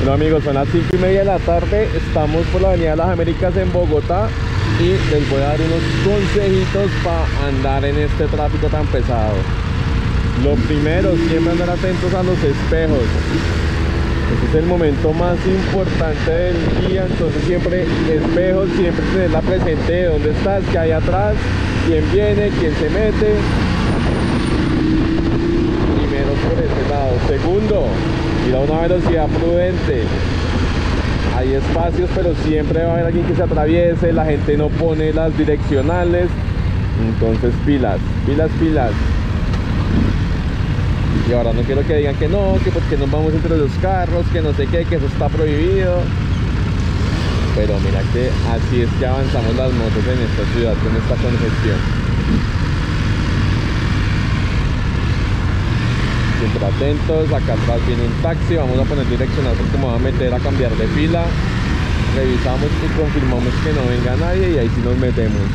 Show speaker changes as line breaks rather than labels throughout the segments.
Bueno amigos, son las 5:30 de la tarde, estamos por la Avenida de las Américas en Bogotá y les voy a dar unos consejitos para andar en este tráfico tan pesado. Lo primero, siempre andar atentos a los espejos. Este es el momento más importante del día, entonces siempre espejos, siempre tenerla presente de dónde estás, qué hay atrás, quién viene, quién se mete. Primero por este lado. Segundo, ir a una velocidad prudente. Hay espacios, pero siempre va a haber alguien que se atraviese, la gente no pone las direccionales, entonces pilas, pilas, pilas. Y ahora no quiero que digan que no, que porque nos vamos entre los carros, que no sé qué, que eso está prohibido. Pero mira que así es que avanzamos las motos en esta ciudad con esta congestión. Siempre atentos, acá atrás viene un taxi, vamos a poner direccional porque me voy a meter a cambiar de fila. Revisamos y confirmamos que no venga nadie y ahí sí nos metemos.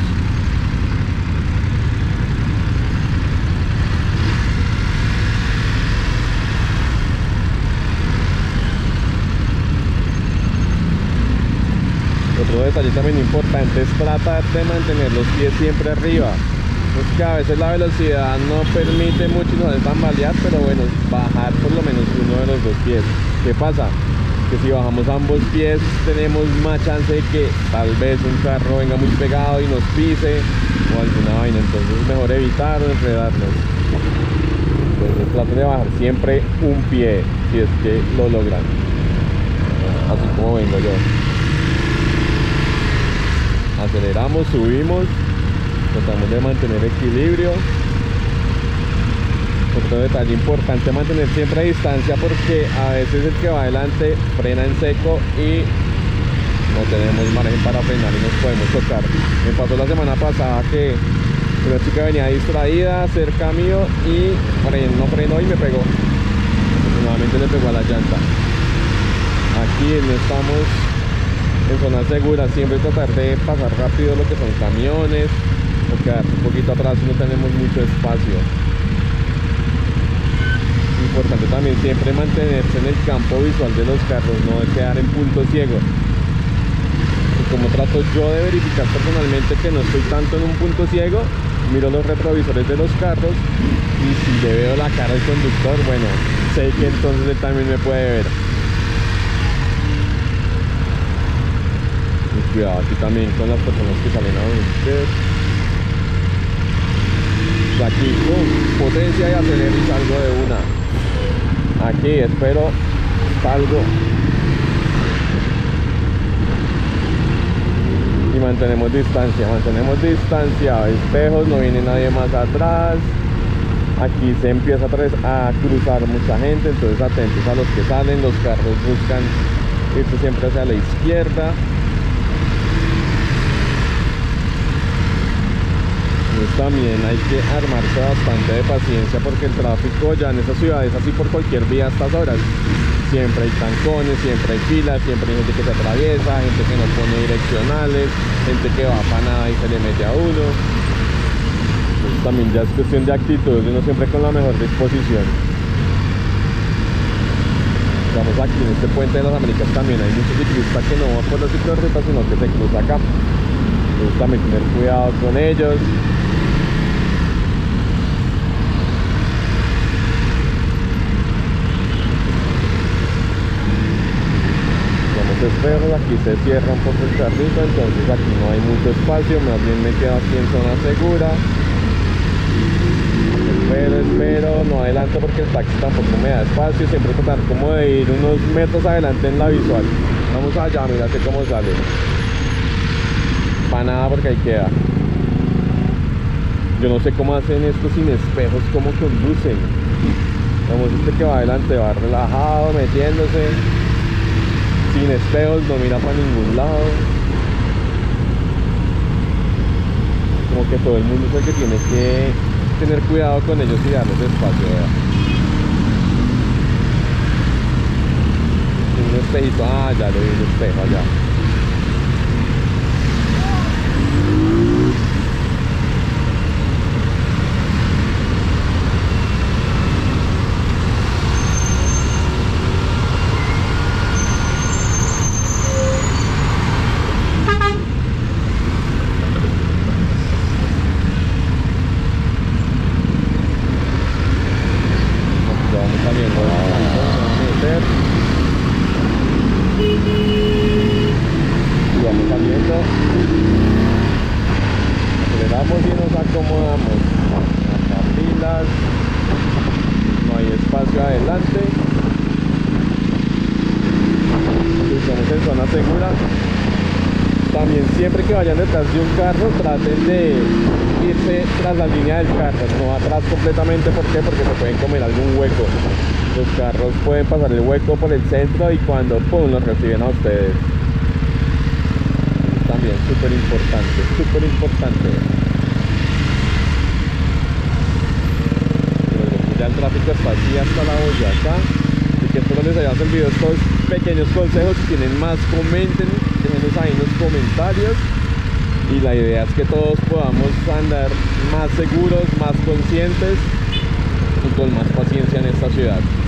Otro detalle también importante es tratar de mantener los pies siempre arriba. Es que a veces la velocidad no permite mucho y nos deja tambalear, pero bueno, bajar por lo menos uno de los dos pies. ¿Qué pasa? Que si bajamos ambos pies tenemos más chance de que tal vez un carro venga muy pegado y nos pise o alguna vaina, entonces es mejor evitar o enredarnos. Entonces traten de bajar siempre un pie si es que lo logran, así como vengo yo. Aceleramos, subimos, tratamos de mantener equilibrio. Otro detalle importante, mantener siempre a distancia porque a veces el que va adelante frena en seco y no tenemos margen para frenar y nos podemos chocar. Me pasó la semana pasada que una chica venía distraída cerca mío y no frenó y me pegó. Nuevamente le pegó a la llanta. Aquí no estamos en zona segura, siempre tratar de pasar rápido lo que son camiones o quedar un poquito atrás si no tenemos mucho espacio. Importante también siempre mantenerse en el campo visual de los carros, no de quedar en punto ciego. Y como trato yo de verificar personalmente que no estoy tanto en un punto ciego, miro los retrovisores de los carros y si le veo la cara al conductor, bueno, sé que entonces él también me puede ver. Cuidado aquí también con las personas que salen a ustedes. Aquí potencia y acelero y salgo de una. Aquí espero, salgo y mantenemos distancia, espejos, no viene nadie más atrás. Aquí se empieza a cruzar mucha gente, entonces atentos a los que salen. Los carros buscan irse siempre hacia la izquierda. También hay que armarse bastante de paciencia porque el tráfico ya en esa ciudad es así por cualquier vía a estas horas. Siempre hay trancones, siempre hay filas, siempre hay gente que se atraviesa, gente que no pone direccionales, gente que va para nada y se le mete a uno. Entonces también ya es cuestión de actitud, uno siempre con la mejor disposición. Estamos aquí en este puente de las Américas, también hay muchos ciclistas que no van por la ciclorruta sino que se cruza acá. Entonces también tener cuidado con ellos. Espejos, aquí se cierra un poco el carrito, entonces aquí no hay mucho espacio, más bien me quedo aquí en zona segura. Espero, no adelanto porque el taxi tampoco me da espacio, siempre tratar como de ir unos metros adelante en la visual. Vamos allá, mírate cómo sale. Para nada porque ahí queda. Yo no sé cómo hacen esto sin espejos, cómo conducen. Vamos, este que va adelante va relajado, metiéndose. Sin espejos, no mira para ningún lado. Como que todo el mundo es el que tiene que tener cuidado con ellos y darles espacio, ¿verdad? Un espejito, ya le vi un espejo allá. ver. Y vamos saliendo. Aceleramos y nos acomodamos. Acá pilas. No hay espacio adelante. Estamos en zona segura. También siempre que vayan detrás de un carro traten de irse tras la línea del carro, no atrás completamente. ¿Por qué? Porque se pueden comer algún hueco. Los carros pueden pasar el hueco por el centro y cuando pum, los reciben a ustedes. También súper importante, súper importante. Ya el tráfico está así hasta la Boyacá. Así que espero les haya servido estos pequeños consejos. Si tienen más, comenten, déjenos ahí en los comentarios. Y la idea es que todos podamos andar más seguros, más conscientes y con más paciencia en esta ciudad.